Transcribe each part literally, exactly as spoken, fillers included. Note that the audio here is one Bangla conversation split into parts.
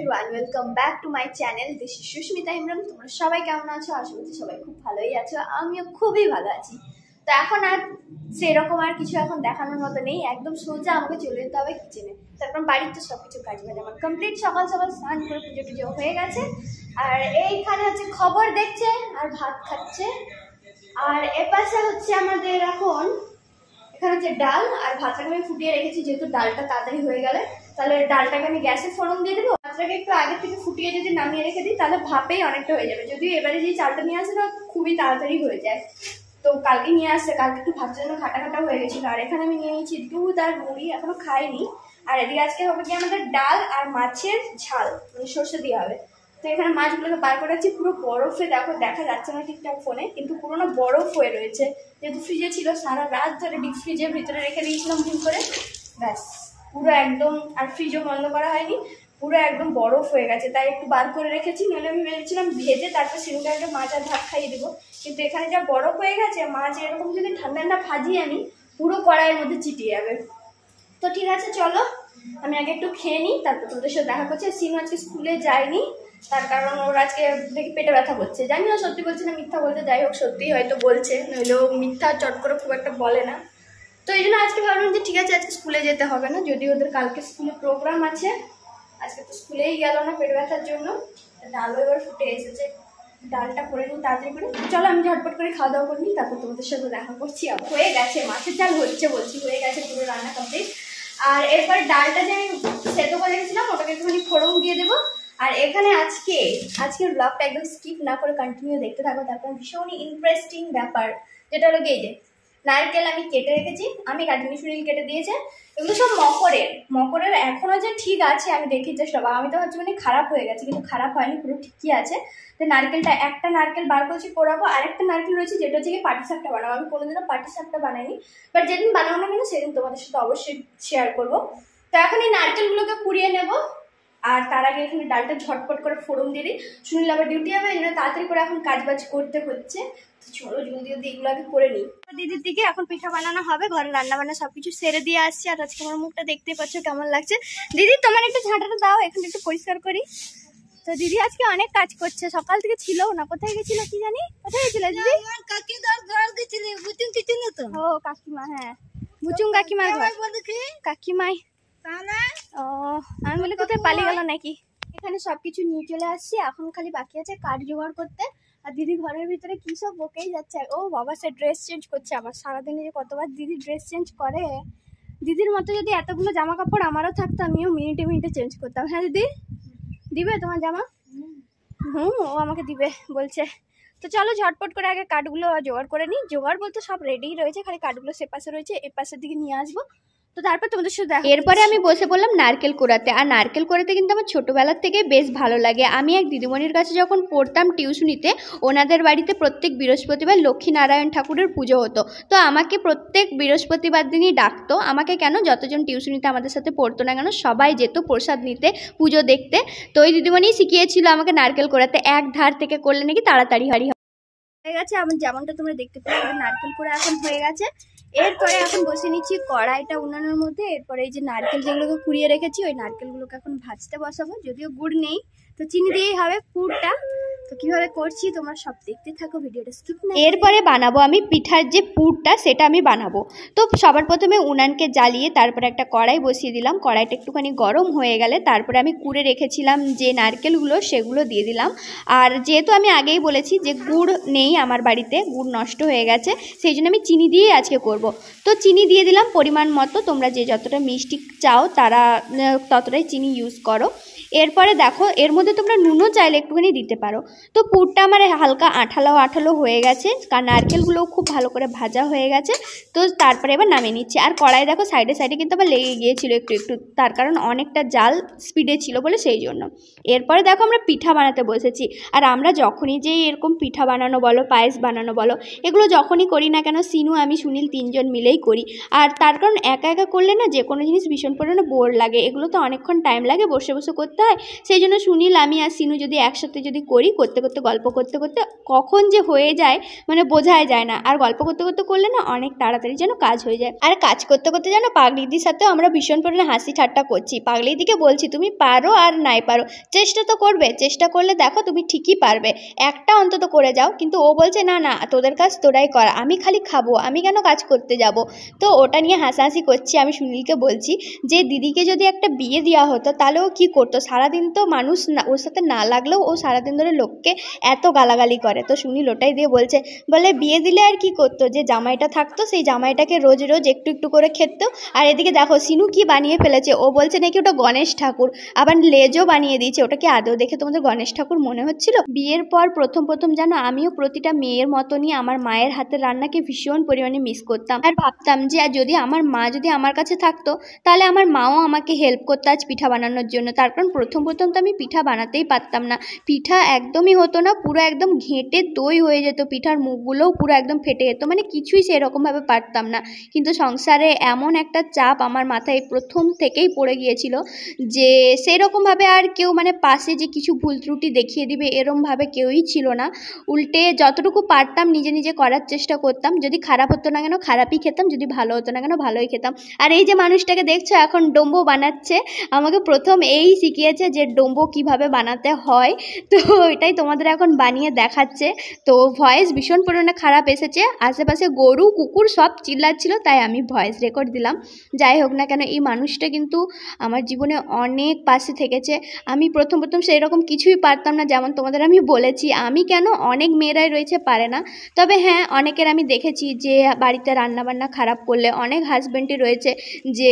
Everyone, welcome back to my channel. This is Sushmita Hembram. তোমরা সবাই কেমন আছো? আশা করছি সবাই খুব ভালোই আছো, আমিও খুবই ভালো আছি। তো এখন আর সেরকম আর কিছু এখন দেখানোর মতো নেই, একদম সোজা আমাকে চলে যেতে হবে কিচেনে। তারপর বাড়ির তো সব কিছু কাজ বাজ আমার কমপ্লিট। সকাল সকাল স্নান করে পুজো টুজো হয়ে গেছে, আর এইখানে হচ্ছে খবর দেখছে আর ভাত খাচ্ছে। আর এপাশে হচ্ছে আমাদের এখন এখানে হচ্ছে ডাল আর ভাতটাকে আমি ফুটিয়ে রেখেছি, যেহেতু ডালটা তাড়াতাড়ি হয়ে গেলে তাহলে ডালটাকে আমি গ্যাসে ফোড়ন দিয়ে দেবো। ভাতটাকে একটু আগে থেকে ফুটিয়ে যদি নামিয়ে রেখে দিই তাহলে ভাপেই অনেকটা হয়ে যাবে। যদিও এবারে যে চালটা নিয়ে আসে না খুবই তাড়াতাড়ি হয়ে যায়, তো কালকে নিয়ে আসছে, কালকে একটু ভাতের জন্য খাটা খাটা হয়ে গেছিলো। আর এখানে আমি নিয়ে নিয়েছি দুধ আর মুড়ি, এখনো খাইনি। আর এদিকে আজকে হবে কি আমাদের ডাল আর মাছের ঝাল, মানে সর্ষে দিয়ে হবে। তো এখানে মাছগুলোকে বার করে রাখছি, পুরো বরফে দেখো, দেখা যাচ্ছে না ঠিকঠাক ফোনে, কিন্তু পুরোনো বরফ হয়ে রয়েছে। যেহেতু ফ্রিজে ছিল, সারা রাত ধরে ডিপ ফ্রিজের ভিতরে রেখে দিয়েছিলাম ভুল করে, ব্যাস পুরো একদম, আর ফ্রিজও বন্ধ করা হয়নি, পুরো একদম বরফ হয়ে গেছে। তাই একটু বার করে রেখেছি, নইলে আমি ভেবেছিলাম ভেজে তারপর সিলিন্ডারকে মাছ আর ভাত খাইয়ে দেবো। কিন্তু এখানে যা বরফ হয়ে গেছে, মাছ এরকম যদি ঠান্ডা ঠান্ডা ভাজি আমি, পুরো কড়াইয়ের মধ্যে চিটিয়ে যাবে। তো ঠিক আছে, চলো আমি আগে একটু খেয়ে নিই, তারপর তোদের সাথে দেখা করছি। সিনু আজকে স্কুলে যায়নি, তার কারণ ওর আজকে দেখি পেটে ব্যথা করছে। জানি না সত্যি বলছে না মিথ্যা বলতে, যাই হোক সত্যি হয়তো বলছে, নইলেও মিথ্যা চট করে খুব একটা বলে না। তো এই জন্য আজকে ভাবলাম যে ঠিক আছে আজকে স্কুলে যেতে হবে না, যদি ওদের কালকে স্কুলে প্রোগ্রাম আছে। আজকে তো স্কুলেই গেল না পেট ব্যথার জন্য। ডালও এবার ফুটে এসেছে, ডালটা করে নিই তাড়াতাড়ি করে। চলো আমি ঝটপট করে খাওয়া দাওয়া করে নিই, তারপর তোমাদের সাথে দেখা করছি। হয়ে গেছে, মাছের ডাল হচ্ছে বলছি, হয়ে গেছে পুরো রান্না কমপ্লিট। আর এরপর ডালটা যে আমি সেদ্ধ করে রেখেছিলাম ওটাকে একটুখানি ফোড়ন দিয়ে দেবো। আর এখানে আজকে আজকের ব্লগটা একদম স্কিপ না করে কন্টিনিউ দেখতে থাকো, তারপর ভীষণই ইন্টারেস্টিং ব্যাপার যেটা হলো এই যে নারকেল আমি কেটে রেখেছি, আমি কাটিনি, সুনীল কেটে দিয়েছে। এগুলো সব মকরের মকরের এখনো যে ঠিক আছে আমি দেখি যে সব, আমি তো ভাবছি মানে খারাপ হয়ে গেছে, কিন্তু খারাপ হয়নি, পুরো ঠিকই আছে। তো নারকেলটা একটা নারকেল বার করছি পোড়াবো, আর একটা নারকেল রয়েছে যেটা হচ্ছে কি পাটি সাপটা বানাবো। আমি কোনোদিনও পাটি সাপটা বানাইনি, বাট যেদিন বানাবো না কেন সেদিন তোমাদের সাথে অবশ্যই শেয়ার করবো। তো এখন এই নারকেলগুলোকে কুড়িয়ে নেবো, আর তার আগে এখানে ডালটা ঝটপট করে ফোড়ন দিয়ে দিই। সুনীল আবার ডিউটি হবে, এই জন্য তাড়াতাড়ি করে এখন কাজ বাজ করতে হচ্ছে। তো চলো জলদি জলদি এগুলো আগে করে নিই। দিদির দিকে এখন পিঠা বানানো হবে, ঘরে রান্না বান্না সবকিছু সেরে দিয়ে আসছি। আর আজকে আমার মুখটা দেখতে পাচ্ছ কেমন লাগছে। দিদি তোমার একটু ঝাঁটাটা দাও, এখন একটু পরিষ্কার করি। তো দিদি আজকে অনেক কাজ করছে, সকাল থেকে ছিল না, কোথায় গেছিল কি জানি। কোথায় গেছিল দিদি? কাকিমার ঘর গেছিল, বুচুং কিচেন তো। ও কাকিমা, হ্যাঁ বুচুং কাকিমার ঘর। কাকিমাই ও, আমি বলি কোথায় পালিয়ে গেল নাকি। এখানে সবকিছু নিয়ে চলে আসছি, এখন খালি বাকি আছে কাঠ জোগাড় করতে। আর দিদি ঘরের ভিতরে কি সব বকেই যাচ্ছে। ও বাবা, সে ড্রেস চেঞ্জ করছে আবার। সারাদিনে যে কতবার দিদি ড্রেস চেঞ্জ করে। দিদির মতো যদি এতগুলো জামা কাপড় আমারও থাকতো, আমিও মিনিটে মিনিটে চেঞ্জ করতাম। হ্যাঁ দিদি, দিবে তোমার জামা? হুম, ও আমাকে দিবে বলছে। তো চলো ঝটপট করে আগে কাঠগুলো জোগাড় করে নিই। জোগাড় বলতে সব রেডি রয়েছে, খালি কাঠগুলো সে পাশে রয়েছে, এ পাশের দিকে নিয়ে আসবো। তো তারপর তোমাদের সাথে দেখা। এরপরে আমি বসে পড়লাম নারকেল কোড়াতে। আর নারকেল কোড়াতে কিন্তু আমার ছোটোবেলার থেকে বেশ ভালো লাগে। আমি এক দিদিমণির কাছে যখন পড়তাম টিউশনিতে, ওনাদের বাড়িতে প্রত্যেক বৃহস্পতিবার লক্ষ্মীনারায়ণ ঠাকুরের পুজো হতো। তো আমাকে প্রত্যেক বৃহস্পতিবার দিনই ডাকতো। আমাকে কেন, যতজন টিউশনিতে আমাদের সাথে পড়তো না কেন সবাই যেত প্রসাদ নিতে, পুজো দেখতে। তো ওই দিদিমণি শিখিয়েছিল আমাকে নারকেল কোড়াতে। এক ধার থেকে করলে নাকি তাড়াতাড়ি হারি হয়ে গেছে। আমার যেমনটা তোমরা দেখতে পাচ্ছ নারকেল কোড়া এখন হয়ে গেছে। এরপরে এখন বসে নিচ্ছি কড়াইটা উনানের মধ্যে। এরপরে এই যে নারকেল যেগুলোকে কুড়িয়ে রেখেছি, ওই নারকেলগুলোকে এখন ভাজতে বসাবো। যদিও গুড় নেই, তো চিনি দিয়েই হবে পুরটা। তো কিভাবে করছি তোমরা সব দেখতে থাকো, ভিডিওটা স্কিপ না। এরপরে বানাবো আমি পিঠার যে পুরটা, সেটা আমি বানাবো। তো সবার প্রথমে উনানকে জ্বালিয়ে তারপরে একটা কড়াই বসিয়ে দিলাম। কড়াইটা একটুখানি গরম হয়ে গেলে তারপরে আমি কুড়ে রেখেছিলাম যে নারকেলগুলো, সেগুলো দিয়ে দিলাম। আর যেহেতু আমি আগেই বলেছি যে গুড় নেই আমার বাড়িতে, গুড় নষ্ট হয়ে গেছে, সেই জন্য আমি চিনি দিয়েই আজকে করব। তো চিনি দিয়ে দিলাম পরিমাণ মতো, তোমরা যে যতটা মিষ্টি চাও তারা ততটাই চিনি ইউজ করো। এরপরে দেখো এর মধ্যে তোমরা নুনও চাইলে একটুখানি দিতে পারো। তো পুরটা আমার হালকা আঠালো আঠালো হয়ে গেছে, কারণ নারকেলগুলোও খুব ভালো করে ভাজা হয়ে গেছে। তো তারপরে এবার নামিয়ে নিচ্ছি। আর কড়াই দেখো সাইডে সাইডে কিন্তু আবার লেগে গিয়েছিল একটু একটু, তার কারণ অনেকটা জাল স্পিডে ছিল বলে সেই জন্য। এরপরে দেখো আমরা পিঠা বানাতে বসেছি। আর আমরা যখনই যে এরকম পিঠা বানানো বলো, পায়েস বানানো বলো, এগুলো যখনই করি না কেন, সিনু আমি সুনীল তিনজন মিলেই করি। আর তার কারণ একা একা করলে না যে কোনো জিনিস ভীষণ পরিমাণে বোর লাগে। এগুলো তো অনেকক্ষণ টাইম লাগে বসে বসে করতে, করতে হয়। সেই জন্য সুনীল, আমি আর সিনু যদি একসাথে যদি করি, করতে করতে গল্প করতে করতে কখন যে হয়ে যায় মানে বোঝাই যায় না। আর গল্প করতে করতে করলে না অনেক তাড়াতাড়ি যেন কাজ হয়ে যায়। আর কাজ করতে করতে যেন পাগলিদির সাথেও আমরা ভীষণ পরিমাণে হাসি ঠাট্টা করছি। পাগলিদিকে বলছি তুমি পারো আর নাই পারো, চেষ্টা তো করবে, চেষ্টা করলে দেখো তুমি ঠিকই পারবে, একটা অন্তত করে যাও। কিন্তু ও বলছে না না তোদের কাজ তোরাই কর, আমি খালি খাবো, আমি কেন কাজ করতে যাব। তো ওটা নিয়ে হাসাহাসি করছি। আমি সুনীলকে বলছি যে দিদিকে যদি একটা বিয়ে দেওয়া হতো তাহলে ও কী করতো, সারাদিন তো মানুষ না ওর সাথে না লাগলেও ও সারাদিন ধরে লোককে এত গালাগালি করে। তো সুনীল ওটাই দিয়ে বলছে, বলে বিয়ে দিলে আর কি করতো, যে জামাইটা থাকতো সেই জামাইটাকে রোজ রোজ একটু একটু করে খেত। আর এদিকে দেখো সিনু কি বানিয়ে ফেলেছে, ও বলছে নাকি ওটা গণেশ ঠাকুর, আবার লেজও বানিয়ে দিয়েছে। ওটা কি আদৌ দেখে তোমাদের গণেশ ঠাকুর মনে হচ্ছিল? বিয়ের পর প্রথম প্রথম জানো আমিও প্রতিটা মেয়ের মতনই আমার মায়ের হাতের রান্নাকে ভীষণ পরিমাণে মিস করতাম। আর ভাবতাম যে যদি আমার মা যদি আমার কাছে থাকতো তাহলে আমার মাও আমাকে হেল্প করতো আজ পিঠা বানানোর জন্য। তার কারণ প্রথম প্রথম তো আমি পিঠা বানাতেই পারতাম না, পিঠা একদমই হতো না, পুরো একদম ঘেঁটে দই হয়ে যেত, পিঠার মুখগুলোও পুরো একদম ফেটে যেত, মানে কিছুই সেরকমভাবে পারতাম না। কিন্তু সংসারে এমন একটা চাপ আমার মাথায় প্রথম থেকেই পড়ে গিয়েছিল যে সেরকমভাবে আর কেউ মানে পাশে যে কিছু ভুল ত্রুটি দেখিয়ে দিবে এরমভাবে কেউই ছিল না। উল্টে যতটুকু পারতাম নিজে নিজে করার চেষ্টা করতাম, যদি খারাপ হতো না কেন খারাপই খেতাম, যদি ভালো হতো না কেন ভালোই খেতাম। আর এই যে মানুষটাকে দেখছো এখন ডোম্বো বানাচ্ছে, আমাকে প্রথম এই শিখিয়েছে যে ডোম্বো কিভাবে বানাতে হয়। তো এটাই তোমাদের এখন বানিয়ে দেখাচ্ছে। তো ভয়েস ভীষণ পরিমাণে খারাপ এসেছে, আশেপাশে গরু কুকুর সব চিল্লাচ্ছিল, তাই আমি ভয়েস রেকর্ড দিলাম। যাই হোক না কেন এই মানুষটা কিন্তু আমার জীবনে অনেক পাশে থেকেছে। আমি প্রথম প্রথম সেই রকম কিছুই পারতাম না, যেমন তোমাদের আমি বলেছি, আমি কেন অনেক মেয়েরাই রয়েছে পারে না। তবে হ্যাঁ অনেকের আমি দেখেছি যে বাড়িতে রান্নাবান্না খারাপ করলে অনেক হাজব্যান্ডই রয়েছে যে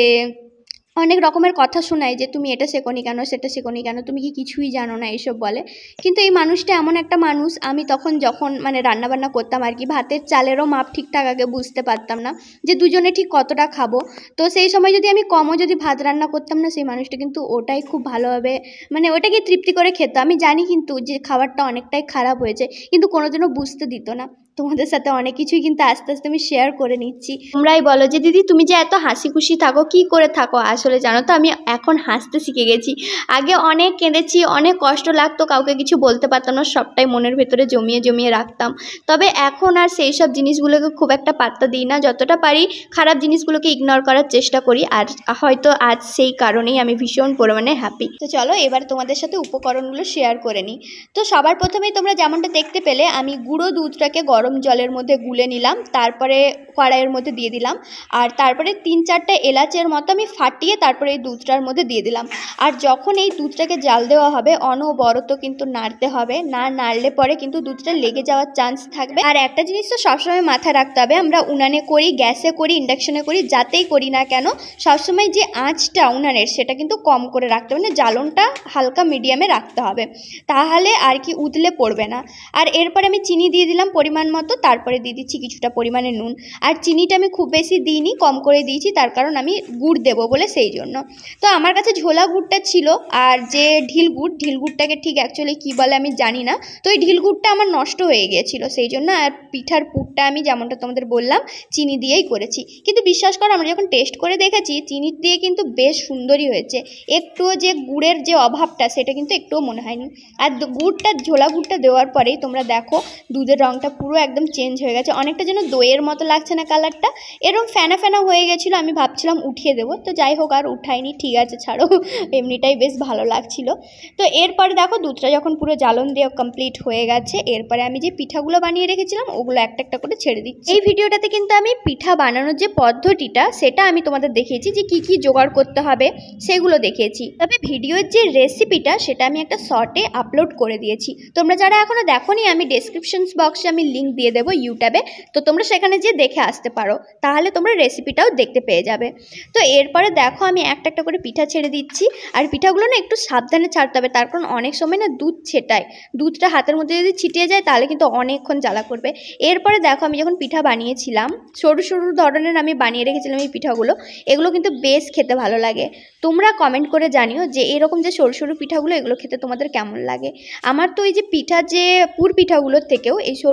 অনেক রকমের কথা শোনায় যে তুমি এটা শেখোনি কেন, সেটা শেখোনি কেন, তুমি কি কিছুই জানো না, এইসব বলে। কিন্তু এই মানুষটা এমন একটা মানুষ, আমি তখন যখন মানে রান্নাবান্না করতাম আর কি, ভাতের চালেরও মাপ ঠিকঠাক আগে বুঝতে পারতাম না যে দুজনে ঠিক কতটা খাবো। তো সেই সময় যদি আমি কমও যদি ভাত রান্না করতাম না, সেই মানুষটা কিন্তু ওটাই খুব ভালোভাবে মানে ওটাকে তৃপ্তি করে খেত। আমি জানি কিন্তু যে খাবারটা অনেকটাই খারাপ হয়েছে, কিন্তু কোনোদিনও বুঝতে দিত না। তোমাদের সাথে অনেক কিছুই কিন্তু আস্তে আস্তে আমি শেয়ার করে নিচ্ছি। তোমরাই বলো যে দিদি তুমি যে এত হাসি খুশি থাকো, কি করে থাকো? আসলে জানো তো আমি এখন হাসতে শিখে গেছি। আগে অনেক কেঁদেছি, অনেক কষ্ট লাগতো, কাউকে কিছু বলতে পারতাম না, সবটাই মনের ভেতরে জমিয়ে জমিয়ে রাখতাম। তবে এখন আর সেই সব জিনিসগুলোকে খুব একটা পাত্তা দিই না, যতটা পারি খারাপ জিনিসগুলোকে ইগনোর করার চেষ্টা করি। আর হয়তো আজ সেই কারণেই আমি ভীষণ পরিমাণে হ্যাপি। তো চলো এবার তোমাদের সাথে উপকরণগুলো শেয়ার করে নিই। তো সবার প্রথমেই তোমরা যেমনটা দেখতে পেলে আমি গুঁড়ো দুধটাকে গরম জলের মধ্যে গুলে নিলাম, তারপরে কড়াইয়ের মধ্যে দিয়ে দিলাম, আর তারপরে তিন চারটা এলাচের মতো আমি ফাটিয়ে তারপরে এই দুধটার মধ্যে দিয়ে দিলাম। আর যখন এই দুধটাকে জাল দেওয়া হবে অনবরত কিন্তু নাড়তে হবে, না নাড়লে পরে কিন্তু দুধটা লেগে যাওয়ার চান্স থাকবে। আর একটা জিনিস তো সবসময় মাথায় রাখতে হবে, আমরা উনানে করি, গ্যাসে করি, ইন্ডাকশনে করি, যাতেই করি না কেন সবসময় যে আঁচটা উনানের সেটা কিন্তু কম করে রাখতে হবে, মানে জ্বালনটা হালকা মিডিয়ামে রাখতে হবে, তাহলে আর কি উতলে পড়বে না। আর এরপরে আমি চিনি দিয়ে দিলাম পরিমাণ মতো, তারপরে দিয়ে দিচ্ছি কিছুটা পরিমাণে নুন। আর চিনিটা আমি খুব বেশি দিইনি, কম করে দিয়েছি, তার কারণ আমি গুড় দেবো বলে সেই জন্য। তো আমার কাছে ঝোলা গুড়টা ছিল, আর যে ঢিল গুড়, ঢিল গুড়টাকে ঠিক অ্যাকচুয়ালি কী বলে আমি জানি না, তো এই ঢিল গুড়টা আমার নষ্ট হয়ে গিয়েছিলো সেই জন্য। আর পিঠার পুরটা আমি যেমনটা তোমাদের বললাম চিনি দিয়েই করেছি, কিন্তু বিশ্বাস করো আমরা যখন টেস্ট করে দেখেছি চিনি দিয়ে কিন্তু বেশ সুন্দরই হয়েছে, একটুও যে গুড়ের যে অভাবটা সেটা কিন্তু একটুও মনে হয়নি। আর গুড়টা ঝোলা গুড়টা দেওয়ার পরেই তোমরা দেখো দুধের রঙটা পুরো একদম চেঞ্জ হয়ে গেছে, অনেকটা যেন দইয়ের মতো লাগছে না কালারটা, এরকম ফেনা ফেনা হয়ে গেছিলো। আমি ভাবছিলাম উঠিয়ে দেবো, তো যাই হোক আর উঠাইনি, ঠিক আছে ছাড়ো, এমনিটাই বেশ ভালো লাগছিল। তো এরপরে দেখো দুধটা যখন পুরো জ্বালন দিয়ে কমপ্লিট হয়ে গেছে, এরপরে আমি যে পিঠাগুলো বানিয়ে রেখেছিলাম ওগুলো একটা একটা করে ছেড়ে দিচ্ছি। এই ভিডিওটাতে কিন্তু আমি পিঠা বানানোর যে পদ্ধতিটা সেটা আমি তোমাদের দেখিয়েছি, যে কি কি জোগাড় করতে হবে সেগুলো দেখিয়েছি। তবে ভিডিওর যে রেসিপিটা সেটা আমি একটা শর্টে আপলোড করে দিয়েছি, তোমরা যারা এখনো দেখোনি আমি ডেসক্রিপশন বক্সে আমি লিঙ্ক দিয়ে দেবো ইউটিউবে, তো তোমরা সেখানে যেয়ে দেখে আসতে পারো, তাহলে তোমরা রেসিপিটাও দেখতে পেয়ে যাবে। তো এরপরে দেখো আমি একটা একটা করে পিঠা ছেড়ে দিচ্ছি, আর পিঠাগুলো না একটু সাবধানে ছাড়তে হবে, তার কারণ অনেক সময় না দুধ ছেটায়, দুধটা হাতের মধ্যে যদি ছিটিয়ে যায় তাহলে কিন্তু অনেকক্ষণ জ্বালা করবে। এরপরে দেখো আমি যখন পিঠা বানিয়েছিলাম সরু সরু ধরনের আমি বানিয়ে রেখেছিলাম এই পিঠাগুলো, এগুলো কিন্তু বেশ খেতে ভালো লাগে। তোমরা কমেন্ট করে জানিও যে এরকম যে সরু সরু পিঠাগুলো এগুলো খেতে তোমাদের কেমন লাগে। আমার তো এই যে পিঠা যে পুর পিঠাগুলোর থেকেও এই সরু সরু যে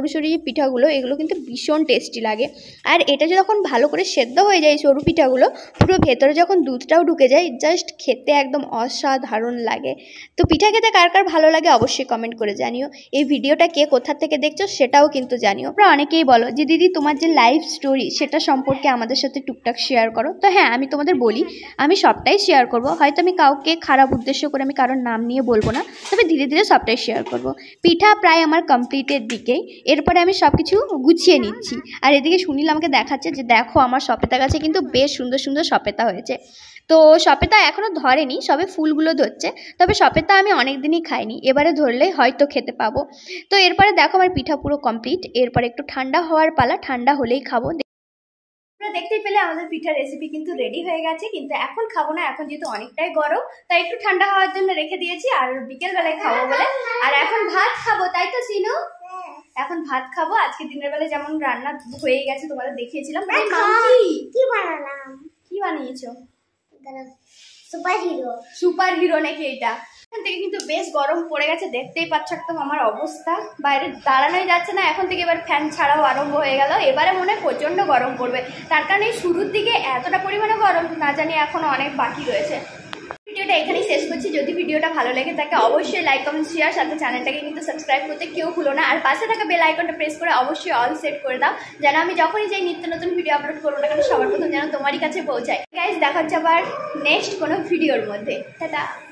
পিঠাগুলো, এগুলো কিন্তু ভীষণ টেস্টি লাগে। আর এটা যখন ভালো করে সেদ্ধ হয়ে যায় সরু পিঠাগুলো, পুরো ভেতরে যখন দুধটাও ঢুকে যায়, জাস্ট খেতে একদম অসাধারণ লাগে। তো পিঠা খেতে কার কার ভালো লাগে অবশ্যই কমেন্ট করে জানিও। এই ভিডিওটা কে কোথা থেকে দেখছো সেটাও কিন্তু জানিও। তোমরা অনেকেই বলো যে দিদি তোমার যে লাইফ স্টোরি সেটা সম্পর্কে আমাদের সাথে টুকটাক শেয়ার করো। তো হ্যাঁ, আমি তোমাদের বলি আমি সবটাই শেয়ার করব। হয়তো আমি কাউকে খারাপ উদ্দেশ্য করে আমি কারোর নাম নিয়ে বলবো না, তবে ধীরে ধীরে সবটাই শেয়ার করব। পিঠা প্রায় আমার কমপ্লিটের দিকেই, এরপরে আমি সব কিছু গুছিয়ে নিচ্ছি। আর এদিকে সুনীল আমাকে দেখাচ্ছে যে দেখো আমার সপেতা গাছে কিন্তু বেশ সুন্দর সুন্দর সপেতা হয়েছে। তো সপেতা এখনও ধরেনি, সবে ফুলগুলো ধরছে, তবে সপেতা আমি অনেক দিনই খাইনি, এবারে ধরলে হয়তো খেতে পাবো। তো এরপরে দেখো আমার পিঠা পুরো কমপ্লিট, এরপরে একটু ঠান্ডা হওয়ার পালা, ঠান্ডা হলেই খাবো। তোমরা দেখতেই পেলে আমাদের পিঠার রেসিপি কিন্তু রেডি হয়ে গেছে, কিন্তু এখন খাবো না, এখন যেহেতু অনেকটাই গরম তাই একটু ঠান্ডা হওয়ার জন্য রেখে দিয়েছি, আর বিকেল বেলায় খাবো বলে। আর এখন ভাত খাবো, তাই তো সিনু? এখন ভাত খাবো। আজকে দিনের বেলায় যেমন রান্না হয়ে গেছে তোমাদের দেখিয়েছিলাম। কি বানালাম? কি বানিয়েছো? Super hero. সুপার হিরো নাকি এটা? এখান থেকে কিন্তু বেশ গরম পড়ে গেছে, দেখতেই পাচ্ছ একদম আমার অবস্থা, বাইরে দাঁড়ানোই যাচ্ছে না। এখন থেকে এবার ফ্যান ছাড়াও আরম্ভ হয়ে গেল, এবারে মনে হয় প্রচণ্ড গরম পড়বে। তার কারণে শুরুর দিকে এতটা পরিমাণে গরম না জানি এখনো অনেক বাকি রয়েছে। ভিডিওটা এখানেই শেষ করছি। যদি ভিডিওটা ভালো লেগে থাকে অবশ্যই লাইক কমেন্ট শেয়ার, সাথে চ্যানেলটাকে কিন্তু সাবস্ক্রাইব করতে কেউ ভুলো না। আর পাশে থাকা বেল আইকনটা প্রেস করে অবশ্যই অল সেট করে দাও, যেন আমি যখনই যাই নিত্য নতুন ভিডিও আপলোড করবো না কেন সবার প্রথম যেন তোমারই কাছে পৌঁছায়। গাইস, দেখা হচ্ছে আবার নেক্সট কোনো ভিডিওর মধ্যে। টাটা।